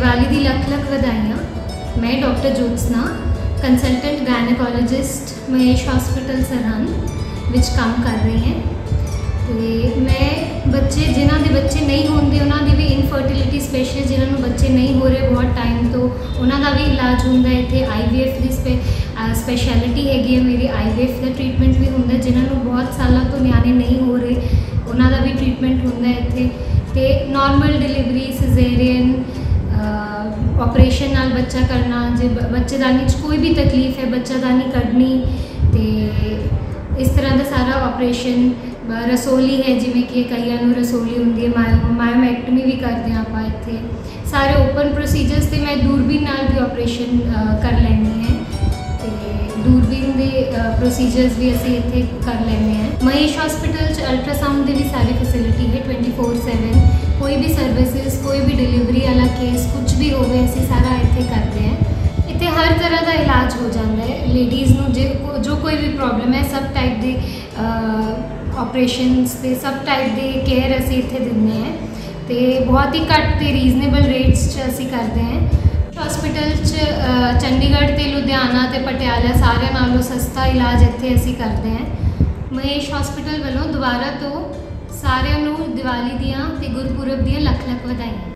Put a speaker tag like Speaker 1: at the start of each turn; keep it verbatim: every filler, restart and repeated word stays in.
Speaker 1: दिवाली दी लख लख वधाइयां। मैं doctor Jyotsna consultant gynaecologist Mahesh hospital Sirhind विच काम कर रही हैं। तो मैं बच्चे जिन्हों के बच्चे नहीं होंगे उन्होंने भी इनफर्टिलिटी स्पेशलिस्ट जिन्होंने बच्चे नहीं हो रहे बहुत टाइम तो उन्होंने भी इलाज होंगे इतने आई वी एफ की स्पे स्पैशलिटी हैगी है मेरी आई वी एफ का ट्रीटमेंट भी होंगे जिन्होंने बहुत सालों तो न्याणे नहीं हो रहे उन्होंने भी ट्रीटमेंट होंगे इतने तो नॉर्मल डिलीवरी सिजेरियन ऑपरेशन नाल बच्चा करना जे बच्चेदानी कोई भी तकलीफ है बच्चादानी कढ़नी तो इस तरह का सारा ऑपरेशन रसोली है जिमें कि कईयां नूं रसोली होंदी है मायो मायोमैक्टमी भी करते हैं आप इत्थे सारे ओपन प्रोसीजर्स ते मैं दूरबीन नाल भी ऑपरेशन कर लैंदी है तो दूरबीन के प्रोसीजर्स भी असी इत्थे कर लैंदे हैं। महेश हॉस्पिटल च अल्ट्रासाउंड की भी सारी फैसिलिटी है ट्वेंटी फोर सैवन कोई भी सर्विसेज कोई भी डिलीवरी वाला केस कुछ भी होवे असी सारा इत्थे करते हैं। इत्थे हर तरह का इलाज हो जाता है लेडीज़ नूं जे जो कोई भी प्रॉब्लम है सब टाइप के ऑपरेशंस ते सब टाइप के केयर असी इत्थे दिंदे हैं तो बहुत ही घट ते रीजनेबल रेट्स च असी करते हैं। हॉस्पिटल च चंडीगढ़ ते लुधियाना ते पटियाला सारे नालों सस्ता इलाज इत्थे असी करते हैं। महेश हॉस्पिटल वालों दोबारा तो सारिਆਂ ਨੂੰ दिवाली दियां ते गुरपुरब दियां लख लख वधाइयां।